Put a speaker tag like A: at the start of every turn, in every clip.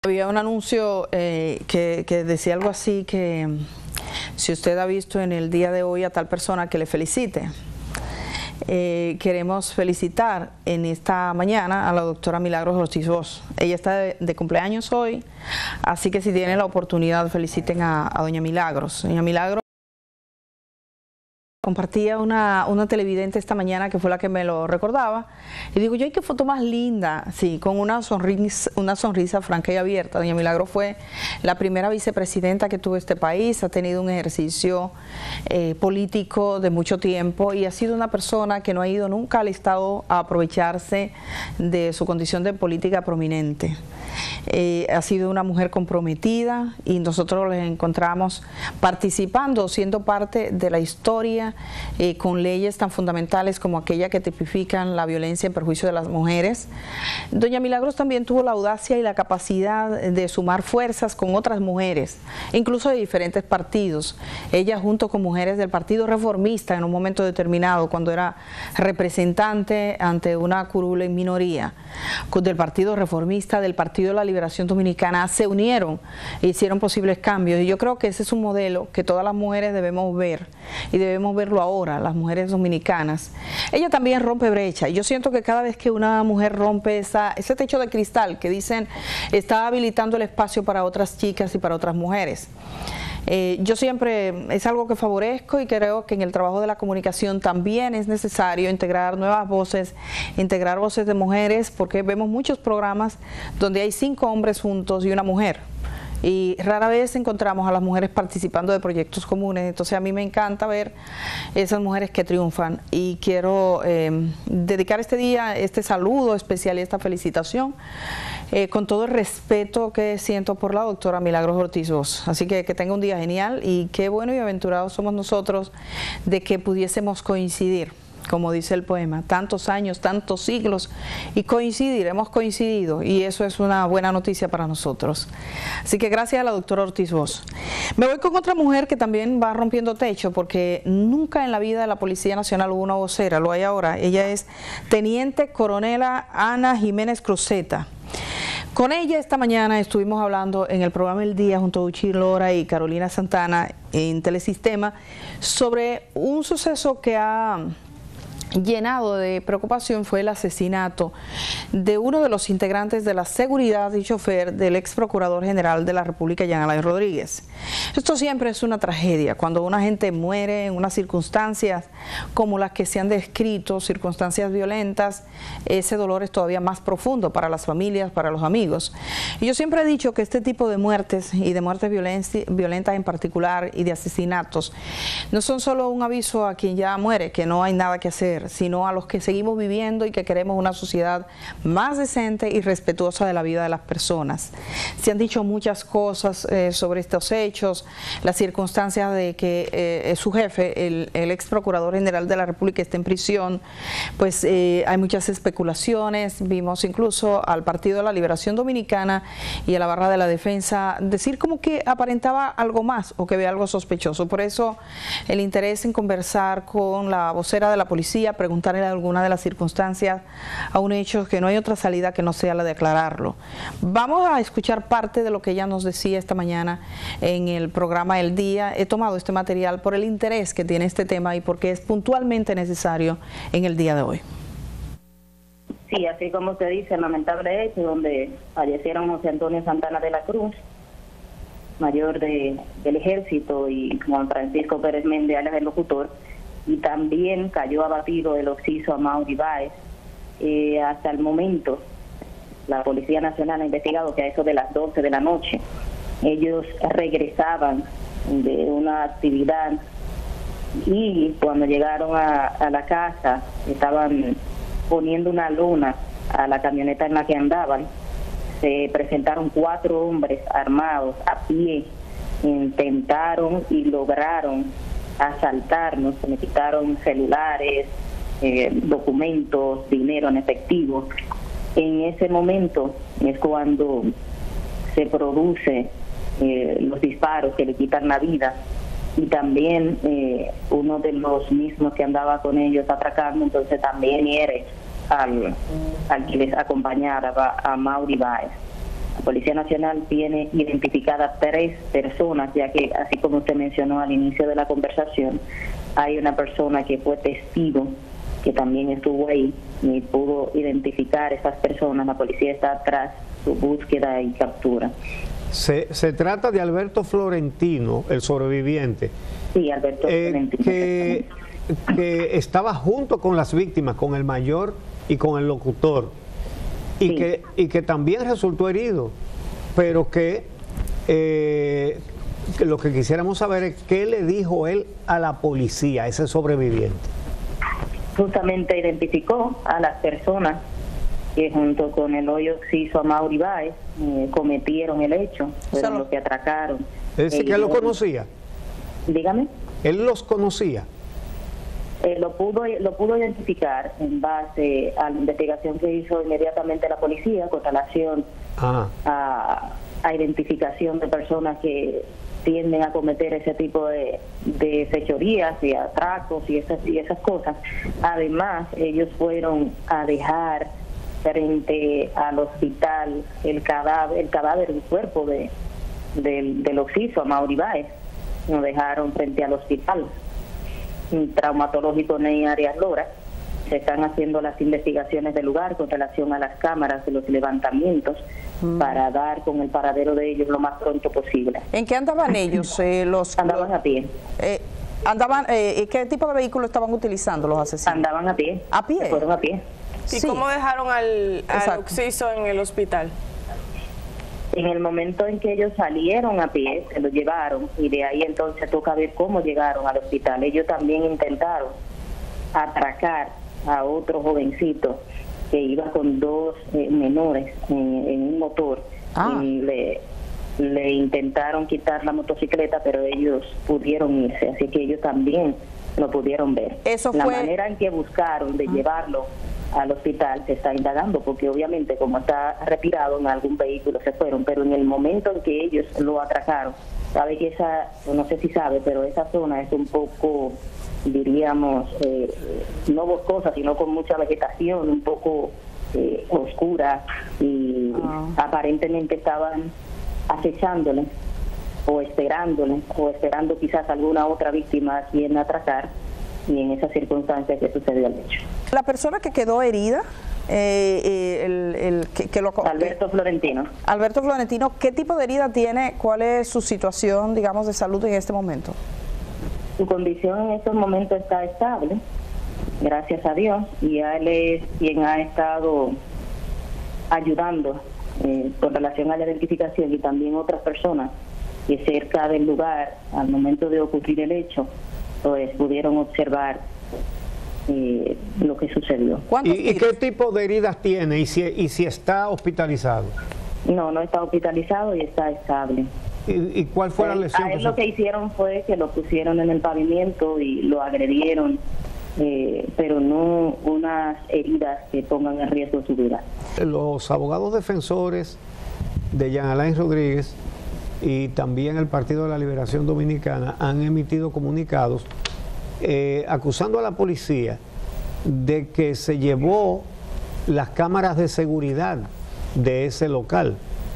A: Había un anuncio que decía algo así, que si usted ha visto en el día de hoy a tal persona, que le felicite. Queremos felicitar en esta mañana a la doctora Milagros Ortiz Bosch. Ella está de cumpleaños hoy, así que si tienen la oportunidad, feliciten a doña Milagros. Doña Milagros compartía una televidente esta mañana que fue la que me lo recordaba, y digo yo, ¡ay, qué foto más linda! Sí, con una sonrisa franca y abierta. Doña Milagro fue la primera vicepresidenta que tuvo este país, ha tenido un ejercicio político de mucho tiempo y ha sido una persona que no ha ido nunca al Estado a aprovecharse de su condición de política prominente. Ha sido una mujer comprometida y nosotros les encontramos participando, siendo parte de la historia, con leyes tan fundamentales como aquella que tipifican la violencia en perjuicio de las mujeres. Doña Milagros también tuvo la audacia y la capacidad de sumar fuerzas con otras mujeres, incluso de diferentes partidos. Ella, junto con mujeres del Partido Reformista, en un momento determinado, cuando era representante ante una curul en minoría, del Partido Reformista, del Partido de la Liberación Dominicana, se unieron e hicieron posibles cambios. Y yo creo que ese es un modelo que todas las mujeres debemos ver, y debemos verlo ahora, las mujeres dominicanas. Ella también rompe brecha, y yo siento que cada vez que una mujer rompe ese techo de cristal que dicen está habilitando el espacio para otras chicas y para otras mujeres. Yo siempre, es algo que favorezco, y creo que en el trabajo de la comunicación también es necesario integrar nuevas voces, integrar voces de mujeres, porque vemos muchos programas donde hay 5 hombres juntos y una mujer, y rara vez encontramos a las mujeres participando de proyectos comunes. Entonces a mí me encanta ver esas mujeres que triunfan, y quiero dedicar este día, este saludo especial y esta felicitación con todo el respeto que siento por la doctora Milagros Ortiz Bosch. Así que tenga un día genial, y qué bueno y aventurados somos nosotros de que pudiésemos coincidir, como dice el poema, tantos años, tantos siglos, y coincidir, hemos coincidido, y eso es una buena noticia para nosotros. Así que gracias a la doctora Ortiz Bosch. Me voy con otra mujer que también va rompiendo techo, porque nunca en la vida de la Policía Nacional hubo una vocera, lo hay ahora. Ella es Teniente Coronela Ana Jiménez Cruzeta. Con ella esta mañana estuvimos hablando en el programa El Día junto a Uchi Lora y Carolina Santana en Telesistema sobre un suceso que ha llenado de preocupación. Fue el asesinato de uno de los integrantes de la seguridad y chofer del ex procurador general de la República, Jean Alain Rodríguez. Esto siempre es una tragedia, cuando una gente muere en unas circunstancias como las que se han descrito, circunstancias violentas. Ese dolor es todavía más profundo para las familias, para los amigos. Y yo siempre he dicho que este tipo de muertes, y de muertes violentas en particular, y de asesinatos, no son solo un aviso a quien ya muere, que no hay nada que hacer, sino a los que seguimos viviendo y que queremos una sociedad más decente y respetuosa de la vida de las personas. Se han dicho muchas cosas sobre estos hechos, las circunstancias de que su jefe, el ex procurador general de la República, esté en prisión. Pues hay muchas especulaciones. Vimos incluso al Partido de la Liberación Dominicana y a la barra de la defensa decir como que aparentaba algo más, o que ve algo sospechoso. Por eso el interés en conversar con la vocera de la policía, preguntarle alguna de las circunstancias a un hecho que no hay otra salida que no sea la de aclararlo. Vamos a escuchar parte de lo que ella nos decía esta mañana en el programa El Día. He tomado este material por el interés que tiene este tema y porque es puntualmente necesario en el día de hoy.
B: Sí, así como usted dice, lamentable hecho donde fallecieron José Antonio Santana de la Cruz, mayor del Ejército, y Juan Francisco Pérez Méndez, alias el locutor, y también cayó abatido el occiso Amaury Báez. Hasta el momento la Policía Nacional ha investigado que a eso de las 12 de la noche ellos regresaban de una actividad, y cuando llegaron a la casa estaban poniendo una lona a la camioneta en la que andaban. Se presentaron 4 hombres armados a pie, intentaron y lograron asaltarnos. Me quitaron celulares, documentos, dinero en efectivo. En ese momento es cuando se produce los disparos que le quitan la vida, y también uno de los mismos que andaba con ellos atracando, entonces también hiere al que les acompañara, a Amaury Báez. La Policía Nacional tiene identificadas 3 personas, ya que, así como usted mencionó al inicio de la conversación, hay una persona que fue testigo, que también estuvo ahí y pudo identificar a esas personas. La policía está tras su búsqueda y captura.
C: Se trata de Alberto Florentino, el sobreviviente.
B: Sí, Alberto Florentino.
C: Que estaba junto con las víctimas, con el mayor y con el locutor, y, sí, que también resultó herido, pero que lo que quisiéramos saber es qué le dijo él a la policía, ese sobreviviente. Justamente identificó a las personas que junto con el hoyo Oxiso Amaury Báez cometieron el hecho, fueron los que atracaron. ¿Es decir, que él lo conocía? Dígame. ¿Él los conocía? Lo pudo identificar en base a la investigación que hizo inmediatamente la policía con relación a identificación de personas que tienden a cometer ese tipo de fechorías y atracos y esas cosas. Además, ellos fueron a dejar frente al hospital el cadáver del cuerpo del Oxiso Amaury Báez. Lo dejaron frente al hospital traumatológico Ney Arias Lora. Se están haciendo las investigaciones del lugar con relación a las cámaras de los levantamientos para dar con el paradero de ellos lo más pronto posible. ¿En qué andaban ellos? Andaban a pie. ¿Qué tipo de vehículo estaban utilizando los asesinos? Andaban a pie. ¿A pie? Se fueron a pie.
D: ¿Y sí, cómo dejaron al Oxiso en el hospital?
B: En el momento en que ellos salieron a pie, se lo llevaron, y de ahí entonces toca ver cómo llegaron al hospital. Ellos también intentaron atracar a otro jovencito que iba con 2 menores en un motor, y le intentaron quitar la motocicleta, pero ellos pudieron irse, así que ellos también lo pudieron ver. La manera en que buscaron de llevarlo al hospital se está indagando, porque obviamente como está retirado en algún vehículo se fueron, pero en el momento en que ellos lo atracaron, sabe que no sé si sabe, pero esa zona es un poco, diríamos, no boscosa, sino con mucha vegetación, un poco oscura, y aparentemente estaban acechándole o esperando quizás alguna otra víctima a quien atracar, y en esas circunstancias que sucedió el hecho. La persona que quedó herida, Alberto Florentino. Alberto Florentino, ¿qué tipo de herida tiene? ¿Cuál es su situación, digamos, de salud en este momento? Su condición en estos momentos está estable, gracias a Dios, y él es quien ha estado ayudando con relación a la identificación, y también otras personas que cerca del lugar, al momento de ocurrir el hecho, pues pudieron observar lo que sucedió. ¿Y qué tipo de heridas tiene? ¿Y si está hospitalizado? No está hospitalizado y está estable. ¿Y cuál fue la lesión? A él lo que hicieron fue que lo pusieron en el pavimento y lo agredieron, pero no unas heridas que pongan en riesgo su vida. Los abogados defensores de Jean Alain Rodríguez y también el Partido de la Liberación Dominicana han emitido comunicados acusando a la policía de que se llevó las cámaras de seguridad de ese local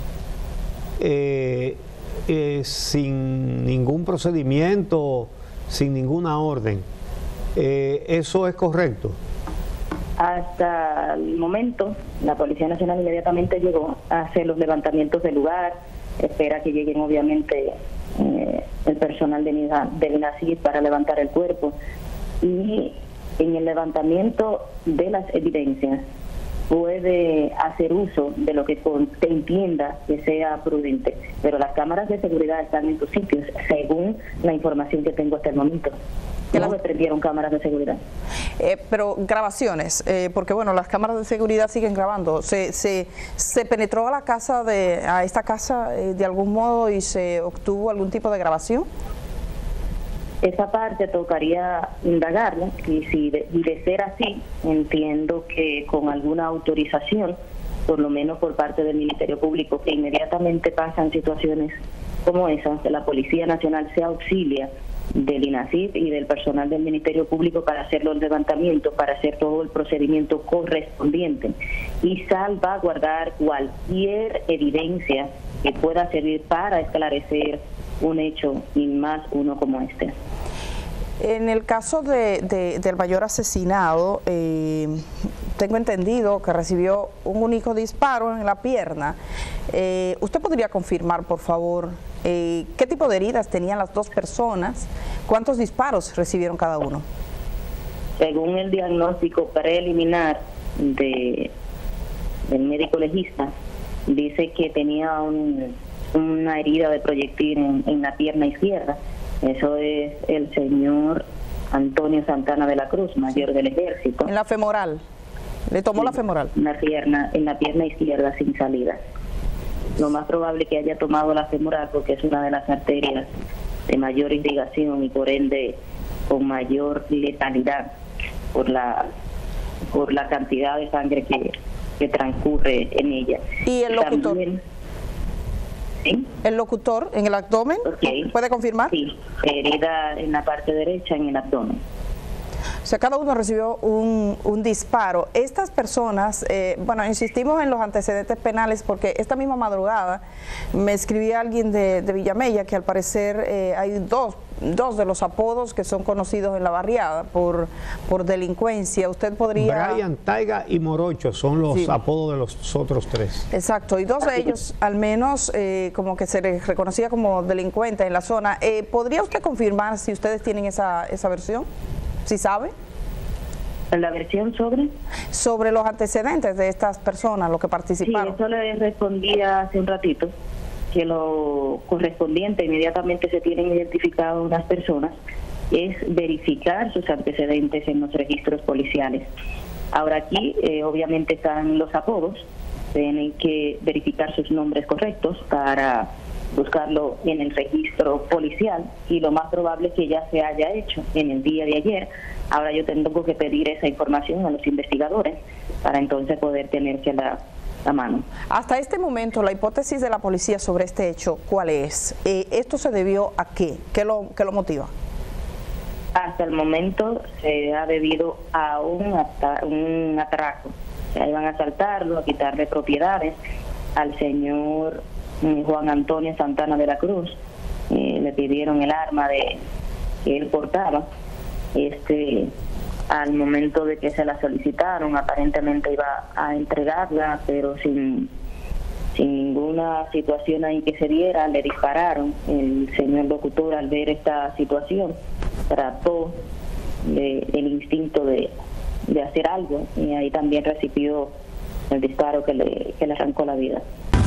B: sin ningún procedimiento, sin ninguna orden. ¿Eso es correcto? Hasta el momento, la Policía Nacional inmediatamente llegó a hacer los levantamientos del lugar, espera que lleguen obviamente el personal del INACID para levantar el cuerpo, y en el levantamiento de las evidencias puede hacer uso de lo que se entienda que sea prudente, pero las cámaras de seguridad están en sus sitios, según la información que tengo hasta el momento. No se prendieron cámaras de seguridad. Pero grabaciones, porque bueno, las cámaras de seguridad siguen grabando. ¿Se penetró a esta casa de algún modo y se obtuvo algún tipo de grabación? Esa parte tocaría indagarla, y de ser así, entiendo que con alguna autorización, por lo menos por parte del Ministerio Público, que inmediatamente pasan situaciones como esas, la Policía Nacional se auxilia del INASIF y del personal del Ministerio Público para hacer los levantamientos, para hacer todo el procedimiento correspondiente y salvaguardar cualquier evidencia que pueda servir para esclarecer un hecho y más uno como este.
A: En el caso del mayor asesinado, tengo entendido que recibió un único disparo en la pierna. ¿Usted podría confirmar, por favor, qué tipo de heridas tenían las dos personas? ¿Cuántos disparos recibieron cada uno?
B: Según el diagnóstico preliminar del médico legista, dice que tenía una herida de proyectil en la pierna izquierda. Eso es el señor Antonio Santana de la Cruz, mayor del Ejército.
A: ¿En la femoral? ¿Le tomó la femoral?
B: En la pierna izquierda sin salida. Lo más probable que haya tomado la femoral porque es una de las arterias de mayor irrigación y por ende con mayor letalidad por la cantidad de sangre que transcurre en ella.
A: ¿Y el locutor?
B: También, ¿sí?
A: ¿El locutor en el abdomen?
B: Okay.
A: ¿Puede confirmar?
B: Sí, herida en la parte derecha en el abdomen.
A: O sea, cada uno recibió un disparo. Estas personas, bueno, insistimos en los antecedentes penales porque esta misma madrugada me escribía alguien de Villamella que al parecer hay dos de los apodos que son conocidos en la barriada por delincuencia. Usted podría...
C: Brian, Taiga y Morocho son los apodos de los otros tres.
A: Exacto, y dos de ellos al menos como que se les reconocía como delincuentes en la zona. ¿Podría usted confirmar si ustedes tienen esa versión? ¿Sí sabe?
B: ¿La versión sobre?
A: Sobre los antecedentes de estas personas, los que participaron.
B: Sí, eso le respondía hace un ratito, que lo correspondiente, inmediatamente se tienen identificadas unas personas, es verificar sus antecedentes en los registros policiales. Ahora aquí, obviamente están los apodos, tienen que verificar sus nombres correctos para buscarlo en el registro policial y lo más probable es que ya se haya hecho en el día de ayer. Ahora yo tengo que pedir esa información a los investigadores para entonces poder tenérsela a mano.
A: Hasta este momento, la hipótesis de la policía sobre este hecho, ¿cuál es? ¿Esto se debió a qué? ¿Qué lo motiva?
B: Hasta el momento se ha debido a un atraco. O sea, iban a asaltarlo, a quitarle propiedades al señor Juan Antonio Santana de la Cruz. Le pidieron el arma que él portaba. Al momento de que se la solicitaron, aparentemente iba a entregarla, pero sin ninguna situación ahí que se diera, le dispararon. El señor locutor, al ver esta situación, trató el instinto de hacer algo y ahí también recibió el disparo que le arrancó la vida.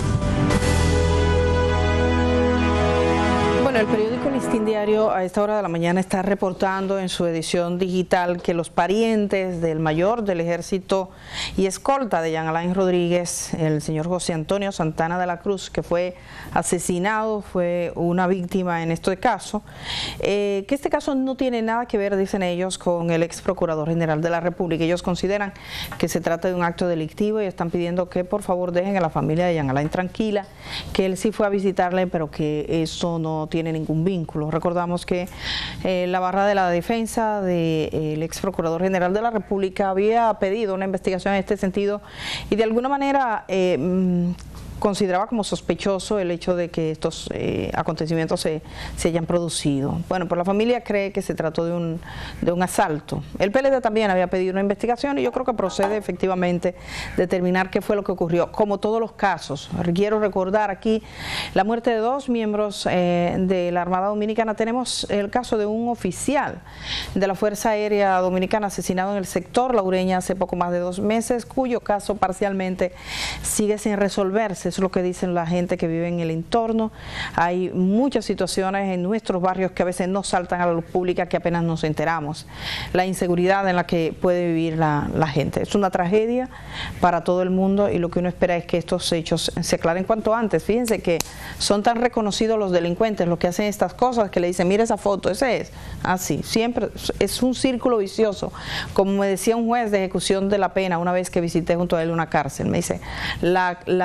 A: Bueno, el periódico Listín Diario a esta hora de la mañana está reportando en su edición digital que los parientes del mayor del Ejército y escolta de Jean Alain Rodríguez, el señor José Antonio Santana de la Cruz, que fue asesinado, fue una víctima en este caso, que este caso no tiene nada que ver, dicen ellos, con el ex procurador general de la República. Ellos consideran que se trata de un acto delictivo y están pidiendo que por favor dejen a la familia de Jean Alain tranquila, que él sí fue a visitarle, pero que eso no tiene ningún vínculo. Recordamos que la barra de la defensa del ex procurador general de la República había pedido una investigación en este sentido y de alguna manera consideraba como sospechoso el hecho de que estos acontecimientos se hayan producido. Bueno, pues la familia cree que se trató de un asalto. El PLD también había pedido una investigación y yo creo que procede efectivamente determinar qué fue lo que ocurrió. Como todos los casos, quiero recordar aquí la muerte de dos miembros de la Armada Dominicana. Tenemos el caso de un oficial de la Fuerza Aérea Dominicana asesinado en el sector La Ureña hace poco más de 2 meses, cuyo caso parcialmente sigue sin resolverse. Eso es lo que dicen la gente que vive en el entorno. Hay muchas situaciones en nuestros barrios que a veces no saltan a la luz pública, que apenas nos enteramos. La inseguridad en la que puede vivir la gente. Es una tragedia para todo el mundo y lo que uno espera es que estos hechos se aclaren cuanto antes. Fíjense que son tan reconocidos los delincuentes, los que hacen estas cosas, que le dicen, mira esa foto, ese es. Así, siempre es un círculo vicioso. Como me decía un juez de ejecución de la pena una vez que visité junto a él una cárcel, me dice, la delincuencia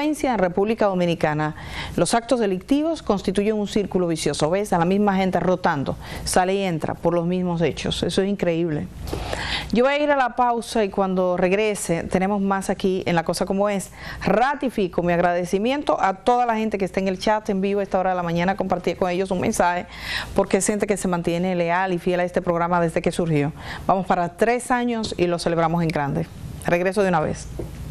A: delincuencia en República Dominicana. Los actos delictivos constituyen un círculo vicioso. ¿Ves? A la misma gente rotando, sale y entra por los mismos hechos. Eso es increíble. Yo voy a ir a la pausa y cuando regrese tenemos más aquí en La Cosa Como Es. Ratifico mi agradecimiento a toda la gente que está en el chat en vivo a esta hora de la mañana. Compartí con ellos un mensaje porque es gente que se mantiene leal y fiel a este programa desde que surgió. Vamos para 3 años y lo celebramos en grande. Regreso de una vez.